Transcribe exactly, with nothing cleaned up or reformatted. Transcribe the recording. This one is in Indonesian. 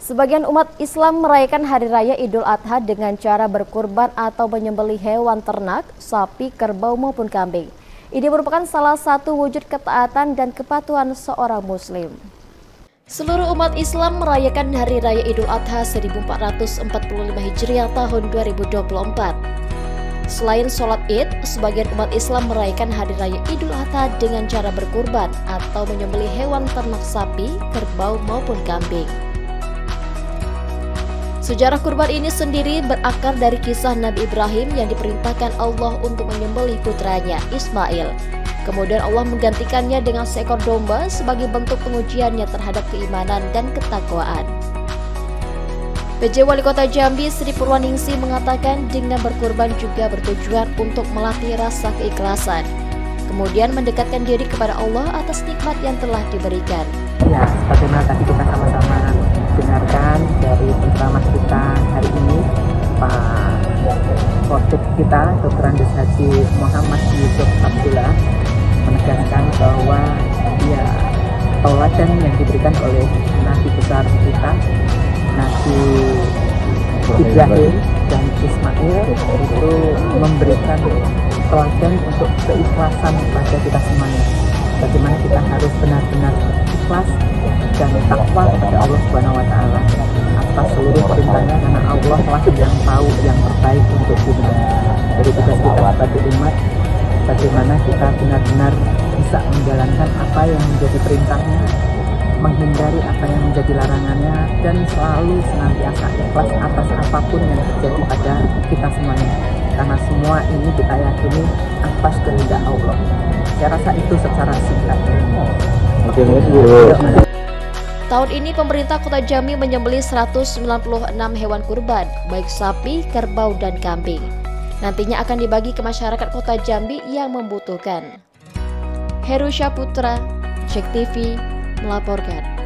Sebagian umat Islam merayakan Hari Raya Idul Adha dengan cara berkurban atau menyembelih hewan ternak, sapi, kerbau maupun kambing. Ini merupakan salah satu wujud ketaatan dan kepatuhan seorang Muslim. Seluruh umat Islam merayakan Hari Raya Idul Adha seribu empat ratus empat puluh lima Hijriah tahun dua ribu dua puluh empat. Selain sholat Id, sebagian umat Islam merayakan Hari Raya Idul Adha dengan cara berkurban atau menyembelih hewan ternak sapi, kerbau maupun kambing. Sejarah kurban ini sendiri berakar dari kisah Nabi Ibrahim yang diperintahkan Allah untuk menyembelih putranya, Ismail. Kemudian Allah menggantikannya dengan seekor domba sebagai bentuk pengujiannya terhadap keimanan dan ketakwaan. P J Wali Kota Jambi Sri Purwaningsi mengatakan dengan berkurban juga bertujuan untuk melatih rasa keikhlasan, kemudian mendekatkan diri kepada Allah atas nikmat yang telah diberikan. Ya, sebagaimana tadi kita sama-sama dengarkan dari penceramah kita hari ini, Pak Khotib kita, Doktor Andes Haji Muhammad Yusuf Abdullah, menegaskan bahwa ya teladan yang diberikan oleh Nabi besar kita, Nabi Ibrahim dan Ismail, itu memberikan teladan untuk keikhlasan pada kita semuanya. Bagaimana kita harus benar-benar ikhlas dan takwa kepada Allah Subhanahu wa taala atas seluruh perintahnya, karena Allah lah yang tahu yang terbaik untuk kita. Jadi tugas kita sebagai umat, bagaimana kita benar-benar bisa menjalankan apa yang menjadi perintahnya, menghindari apa yang menjadi larangannya, dan selalu senantiasa ikhlas atas apapun yang terjadi pada kita semuanya, karena semua ini kita yakini atas kehendak Allah. Saya rasa itu secara singkat. Tahun ini pemerintah Kota Jambi menyembelih seratus sembilan puluh enam hewan kurban, baik sapi, kerbau, dan kambing. Nantinya akan dibagi ke masyarakat Kota Jambi yang membutuhkan. Heru Syaputra, Cek T V, melaporkan.